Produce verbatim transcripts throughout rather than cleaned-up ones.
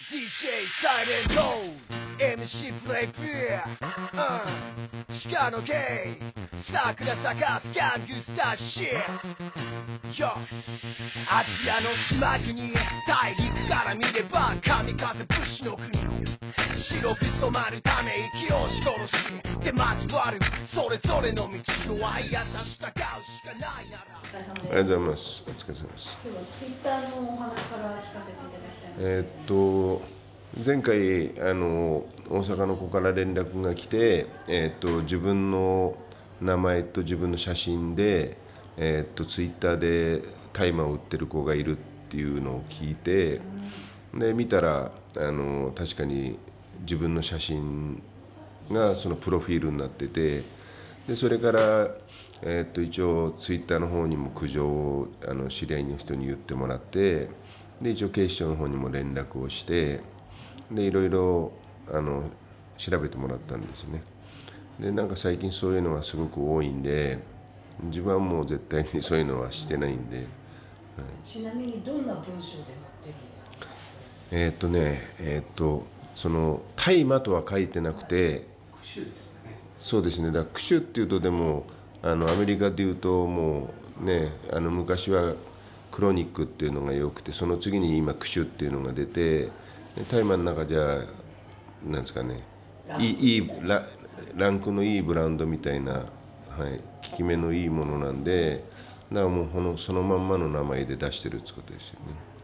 ディージェー サイレント エムシー プレイフィア、うん、鹿のゲイ桜咲かすギャングスターシー、よアジアの島国大陸から見れば神風武士の国、白く染まるため息を押し殺しで交わるそれぞれの道の愛やさ従うしかないなら。 ありがとうございます。お疲れ様です。 今日はツイッターのお話から聞かせていただきたいんです、ね。 えーっと前回あの大阪の子から連絡が来て、えーっと自分の名前と自分の写真で、えーっとツイッターで大麻を売ってる子がいるっていうのを聞いて、で見たらあの確かに自分の写真がそのプロフィールになってて、でそれから、えー、っと一応ツイッターの方にも苦情をあの知り合いの人に言ってもらって、で一応警視庁の方にも連絡をして、でいろいろあの調べてもらったんですね。でなんか最近そういうのがすごく多いんで、自分はもう絶対にそういうのはしてないんで、はい、 ちなみにどんな文章で載ってるんですか？ えー、っとねえー、っとその大麻とは書いてなくて、そうですね、だからクシュっていうと、でもあのアメリカでいうともうね、あの昔はクロニックっていうのがよくて、その次に今クシュっていうのが出て、大麻の中じゃなんですかね、いいいい ラ, ランクのいいブランドみたいな、はい、効き目のいいものなんで、だからもうこのそのまんまの名前で出してるってことですよね。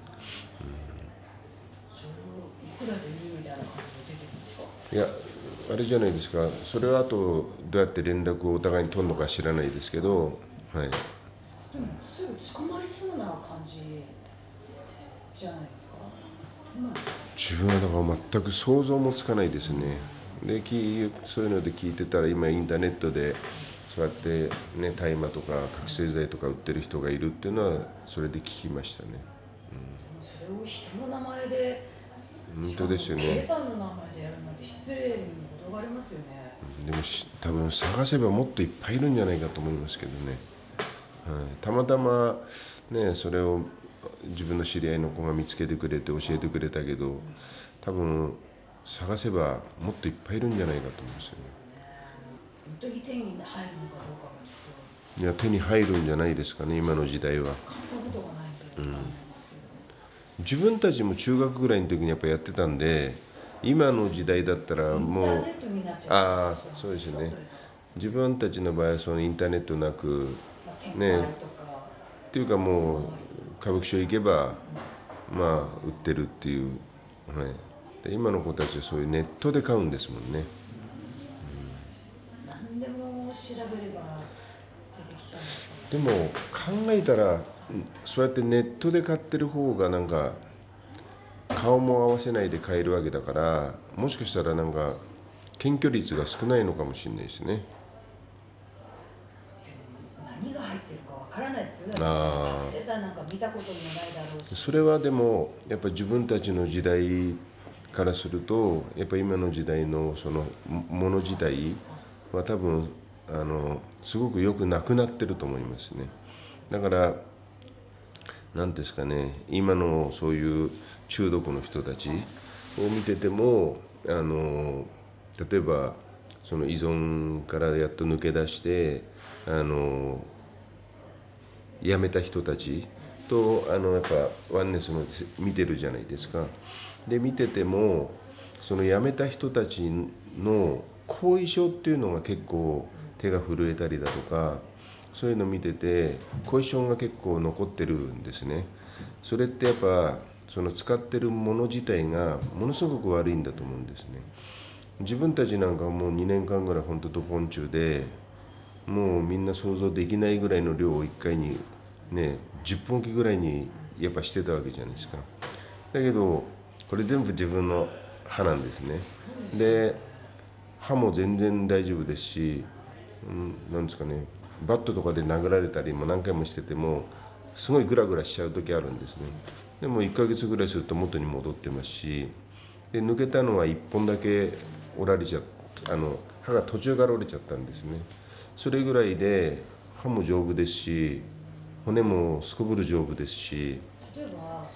それをいくらで売るみたいな感じで出てくるんですか？ いや、あれじゃないですか、それはあとどうやって連絡をお互いに取るのか知らないですけど、はい、 でもすぐ捕まりそうな感じじゃないですか？ 自分はだから全く想像もつかないですね。でそういうので聞いてたら、今インターネットでそうやってね、大麻とか覚醒剤とか売ってる人がいるっていうのはそれで聞きましたね。 うん、それを人の名前で、 本当ですよね。 計算の名前でやるなんて失礼にも程がありますよね。 でも多分探せばもっといっぱいいるんじゃないかと思いますけどね。はい、たまたまね、それを自分の知り合いの子が見つけてくれて教えてくれたけど、多分探せばもっといっぱいいるんじゃないかと思うんですよね。 本当に手に入るのかどうかはちょっと。 いや、手に入るんじゃないですかね、今の時代は。 買ったことがないんで分かんないですけど、 自分たちも中学ぐらいの時にやっぱやってたんで、今の時代だったらもう、 インターネットになっちゃう。 ああ、そうですよね。自分たちの場合はそのインターネットなくね、っていうかもう歌舞伎町行けばまあ売ってるっていう、はい、で今の子たちはそういうネットで買うんですもんね。 うん、何でも調べれば出てきちゃうんですでも考えたら、そうやってネットで買ってる方がなんか顔も合わせないで買えるわけだから、もしかしたらなんか検挙率が少ないのかもしれないですね。 何が入ってるかわからないですよね。 あ覚醒剤なんか見たこともないだろうし。 それはでもやっぱ自分たちの時代からすると、やっぱ今の時代のそのもの自体は多分あのすごくよくなくなってると思いますね。だから何ですかね、今のそういう中毒の人たちを見てても、あの例えばその依存からやっと抜け出してあの辞めた人たちとあのやっぱワンネスの見てるじゃないですか。で見ててもその辞めた人たちの後遺症っていうのが結構手が震えたりだとか、そういうの見てて後遺症が結構残ってるんですね。それってやっぱその使ってるもの自体がものすごく悪いんだと思うんですね。自分たちなんかもうにねんかんぐらい本当ドポン中で、もうみんな想像できないぐらいの量をいっかいにねじゅっぽんおきぐらいにやっぱしてたわけじゃないですか。だけどこれ全部自分の歯なんですね。で歯も全然大丈夫ですし、うん、なんですかね、バットとかで殴られたりも何回もしててもすごいグラグラしちゃう時あるんですね。でもいっかげつぐらいすると元に戻ってますし、で抜けたのはいっぽんだけ折られちゃっあの歯が途中から折れちゃったんですね。それぐらいで歯も丈夫ですし、骨もすこぶる丈夫ですし。 例えばその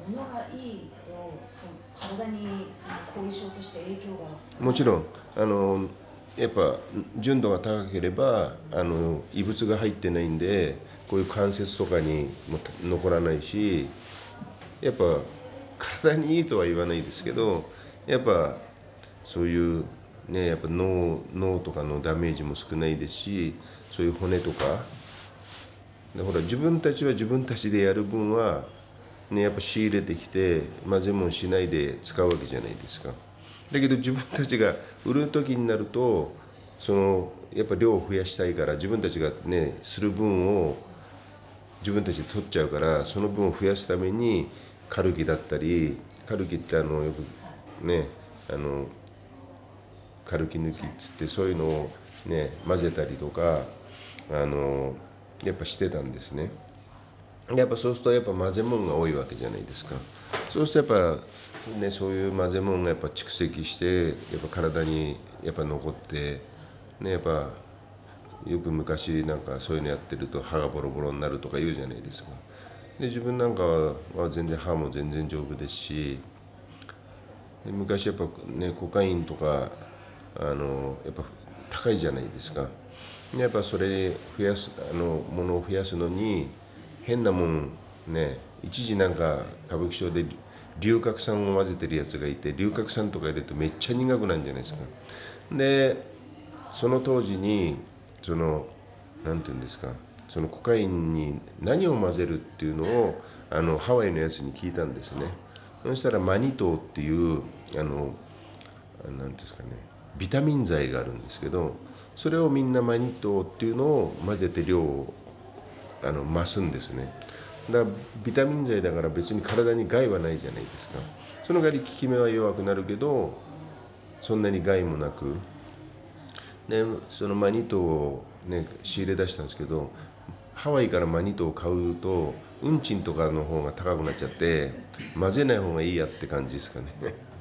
物がいいとその体にその後遺症として影響がもちろんあのやっぱ純度が高ければあの異物が入ってないんでこういう関節とかにも残らないし、やっぱ体にいいとは言わないですけど、やっぱそういうねやっぱ脳脳とかのダメージも少ないですし、そういう骨とかでほら自分たちは自分たちでやる分はねやっぱ仕入れてきて混ぜ物しないで使うわけじゃないですか。だけど自分たちが売る時になるとそのやっぱ量を増やしたいから自分たちがねする分を自分たちで取っちゃうから、その分を増やすためにカルキだったり、カルキってあのよくねあのカルキ抜きっつってそういうのをね混ぜたりとかあのやっぱしてたんですね。やっぱそうするとやっぱ混ぜ物が多いわけじゃないですか。そうするとやっぱねそういう混ぜ物がやっぱ蓄積してやっぱ体にやっぱ残ってね、やっぱよく昔なんかそういうのやってると歯がボロボロになるとか言うじゃないですか。で自分なんかは全然歯も全然丈夫ですし、で昔やっぱねコカインとかあのやっぱ高いじゃないですか。やっぱそれ増やすあのものを増やすのに変なもんね、一時なんか歌舞伎町で龍角散を混ぜてるやつがいて、龍角散とか入れるとめっちゃ苦くなるんじゃないですか。でその当時にそのなんていうんですか、そのコカインに何を混ぜるっていうのをあのハワイのやつに聞いたんですね。そしたらマニトーっていうあのなんていうんですかね、ビタミン剤があるんですけど、それをみんなマニトーっていうのを混ぜて量をあの増すんですね。だからビタミン剤だから別に体に害はないじゃないですか。その代わり効き目は弱くなるけどそんなに害もなく、でそのマニトーを、ね、仕入れ出したんですけど、ハワイからマニトーを買うと運賃とかの方が高くなっちゃって混ぜない方がいいやって感じですかね、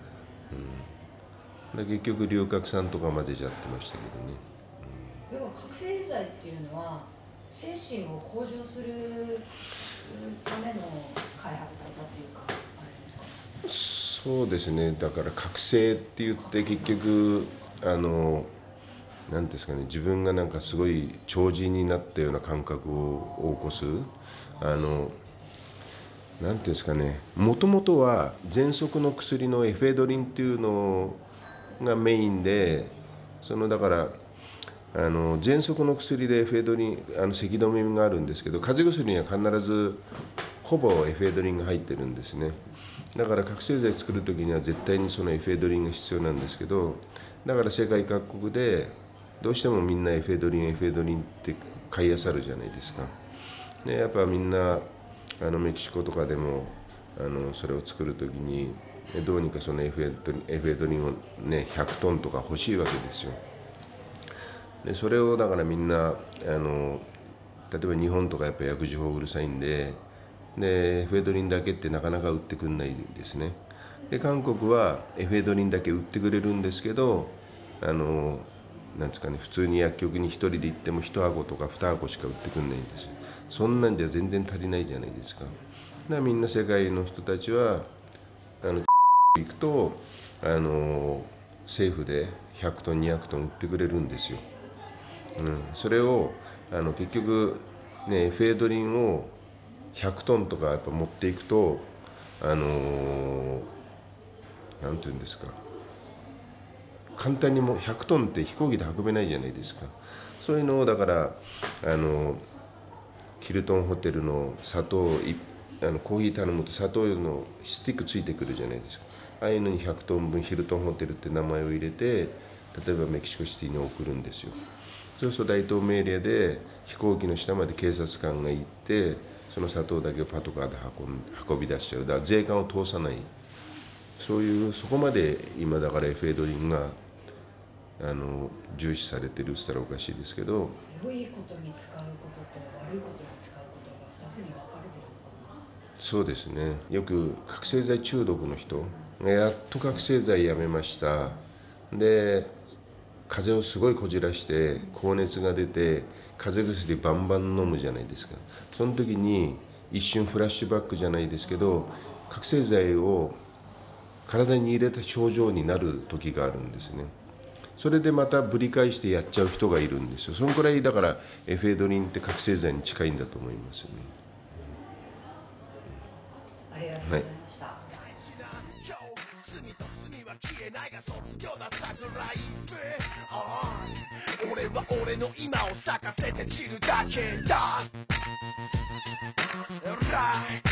うん、で結局龍角散とか混ぜちゃってましたけどね、 うん、要は覚醒剤っていうのは精神を向上するための開発されたっていうかあれですか。 そうですね、だから覚醒って言って結局あのなんですかね、自分がなんかすごい超人になったような感覚を起こす、あのなんていうんですかね、もともとは喘息の薬のエフェドリンっていうのがメインで、そのだからあの喘息の薬でエフェドリンあの咳止めがあるんですけど、風邪薬には必ずほぼエフェドリンが入ってるんですね。だから覚醒剤作る時には絶対にそのエフェドリンが必要なんですけど、だから世界各国でどうしてもみんなエフェドリンエフェドリンって買いあさるじゃないですか。でやっぱみんなあのメキシコとかでもあのそれを作る時にどうにかそのエフェドリン、エフェドリンをねひゃくトンとか欲しいわけですよ。でそれをだからみんなあの例えば日本とかやっぱ薬事法うるさいんで、でエフェドリンだけってなかなか売ってくんないんですね。で韓国はエフェドリンだけ売ってくれるんですけど、あのなんですかね、普通に薬局にひとりで行ってもいち箱とかに箱しか売ってくんないんですよ。そんなんじゃ全然足りないじゃないですか。だからみんな世界の人たちはあの行くとあの政府でひゃくトンにひゃくトン売ってくれるんですよ。うん、それをあの結局ねエフェドリンをひゃくトンとかやっぱ持っていくとあのー、なんていうんですか、簡単にもうひゃくトンって飛行機で運べないじゃないですか。そういうのをだからあのヒルトンホテルの砂糖あのコーヒー頼むと砂糖のスティックついてくるじゃないですか。ああいうのにひゃくトンぶんヒルトンホテルって名前を入れて例えばメキシコシティに送るんですよ。そうすると大統命令で飛行機の下まで警察官が行ってその砂糖だけをパトカーで 運, 運び出しちゃう。だから税関を通さない、そういうそこまで今だからエフェドリンがあの重視されてるって言ったらおかしいですけど、 良いことに使うことと悪いことに使うことがふたつに分かれてるのかな。 そうですね、よく覚醒剤中毒の人がやっと覚醒剤やめました、で風邪をすごいこじらして高熱が出て風邪薬バンバン飲むじゃないですか。その時に一瞬フラッシュバックじゃないですけど覚醒剤を体に入れた症状になる時があるんですね。それでまたぶり返してやっちゃう人がいるんですよ。そのくらいだからエフェドリンって覚醒剤に近いんだと思いますね。 ありがとうございました。はい、 俺は俺の今を咲かせて散るだけだ。